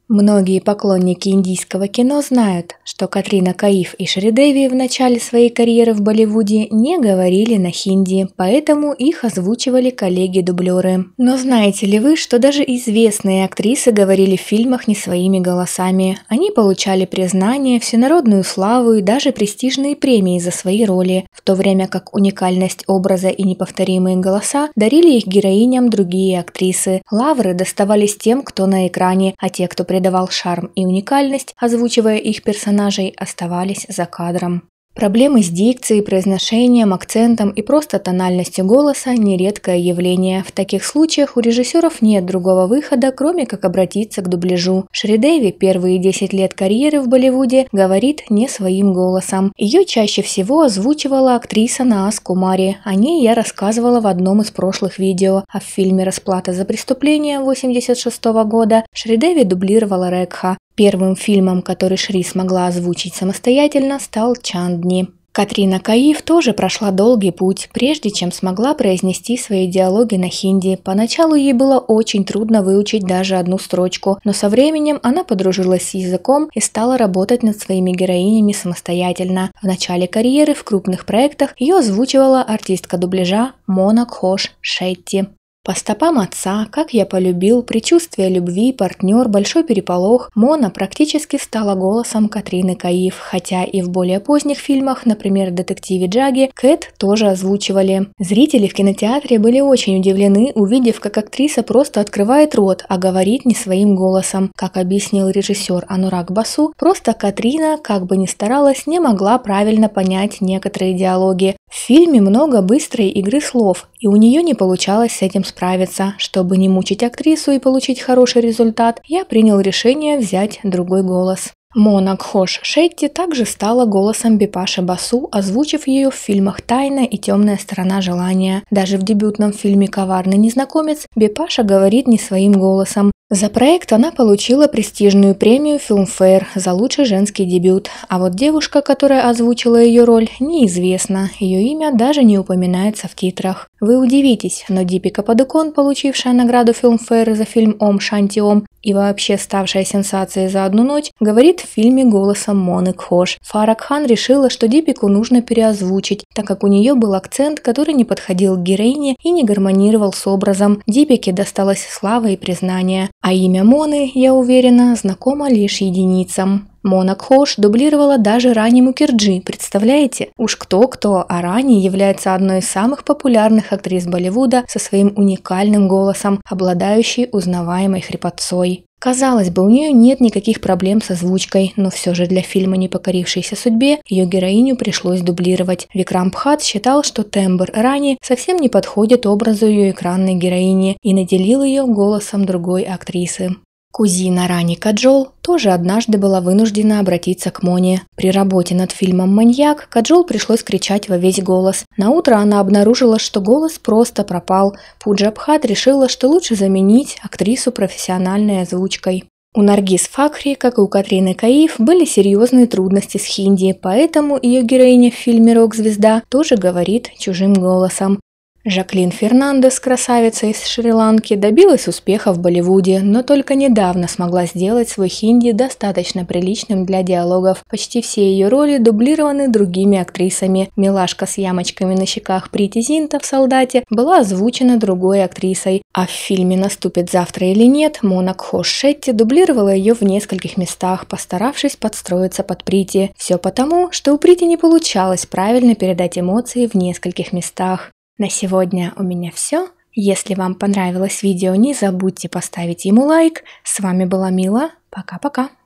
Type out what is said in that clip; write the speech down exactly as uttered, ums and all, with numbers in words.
Многие поклонники индийского кино знают, что Катрина Каиф и Шридеви в начале своей карьеры в Болливуде не говорили на хинди, поэтому их озвучивали коллеги-дублеры. Но знаете ли вы, что даже известные актрисы говорили в фильмах не своими голосами? Они получали признание, всенародную славу и даже престижные премии за свои роли, в то время как уникальность образа и неповторимые голоса дарили их героиням другие актрисы. Лавры доставались тем, кто на экране, а те, кто придавал шарм и уникальность, озвучивая их персонажей, оставались за кадром. Проблемы с дикцией, произношением, акцентом и просто тональностью голоса – нередкое явление. В таких случаях у режиссеров нет другого выхода, кроме как обратиться к дубляжу. Шридеви первые десять лет карьеры в Болливуде говорит не своим голосом. Ее чаще всего озвучивала актриса Наас Кумари. О ней я рассказывала в одном из прошлых видео. А в фильме «Расплата за преступление» восемьдесят шестого года Шридеви дублировала Рекха. Первым фильмом, который Шри смогла озвучить самостоятельно, стал «Чандни». Катрина Каиф тоже прошла долгий путь, прежде чем смогла произнести свои диалоги на хинди. Поначалу ей было очень трудно выучить даже одну строчку, но со временем она подружилась с языком и стала работать над своими героинями самостоятельно. В начале карьеры в крупных проектах ее озвучивала артистка дубляжа Мона Гхош Шетти. По стопам отца, Как я полюбил, Предчувствие любви, Партнер, Большой переполох, Мона практически стала голосом Катрины Каиф, хотя и в более поздних фильмах, например, в «Детективе Джаги», Кэт тоже озвучивали. Зрители в кинотеатре были очень удивлены, увидев, как актриса просто открывает рот, а говорит не своим голосом. Как объяснил режиссер Анураг Басу, просто Катрина, как бы ни старалась, не могла правильно понять некоторые диалоги. В фильме много быстрой игры слов, и у нее не получалось с этим справиться. Чтобы не мучить актрису и получить хороший результат, я принял решение взять другой голос. Мона Гхош Шетти также стала голосом Бипаши Басу, озвучив ее в фильмах «Тайна» и «Темная сторона желания». Даже в дебютном фильме «Коварный незнакомец» Бипаша говорит не своим голосом. За проект она получила престижную премию Filmfare за лучший женский дебют, а вот девушка, которая озвучила ее роль, неизвестна, ее имя даже не упоминается в титрах. Вы удивитесь, но Дипика Падукон, получившая награду Filmfare за фильм «Ом Шанти Ом» и вообще ставшая сенсацией за одну ночь, говорит в фильме голосом Моны Гхош. Фара Кхан решила, что Дипику нужно переозвучить, так как у нее был акцент, который не подходил к героине и не гармонировал с образом. Дипике досталась слава и признание. А имя Моны, я уверена, знакомо лишь единицам. Мона Гхош дублировала даже Рани Мукерджи, представляете? Уж кто-кто, а Рани является одной из самых популярных актрис Болливуда со своим уникальным голосом, обладающей узнаваемой хрипотцой. Казалось бы, у нее нет никаких проблем с озвучкой, но все же для фильма «Не покорившейся судьбе» ее героиню пришлось дублировать. Викрам Бхат считал, что тембр Рани совсем не подходит образу ее экранной героини и наделил ее голосом другой актрисы. Кузина Рани Каджол тоже однажды была вынуждена обратиться к Моне. При работе над фильмом «Маньяк» Каджол пришлось кричать во весь голос. Наутро она обнаружила, что голос просто пропал. Пуджа Бхат решила, что лучше заменить актрису профессиональной озвучкой. У Наргиз Факхри, как и у Катрины Каиф, были серьезные трудности с хинди, поэтому ее героиня в фильме «Рок-звезда» тоже говорит чужим голосом. Жаклин Фернандес, красавица из Шри-Ланки, добилась успеха в Болливуде, но только недавно смогла сделать свой хинди достаточно приличным для диалогов. Почти все ее роли дублированы другими актрисами. Милашка с ямочками на щеках Прити Зинта в «Солдате» была озвучена другой актрисой, а в фильме «Наступит завтра или нет» Мона Гхош Шетти дублировала ее в нескольких местах, постаравшись подстроиться под Прити. Все потому, что у Прити не получалось правильно передать эмоции в нескольких местах. На сегодня у меня все. Если вам понравилось видео, не забудьте поставить ему лайк. С вами была Мила. Пока-пока.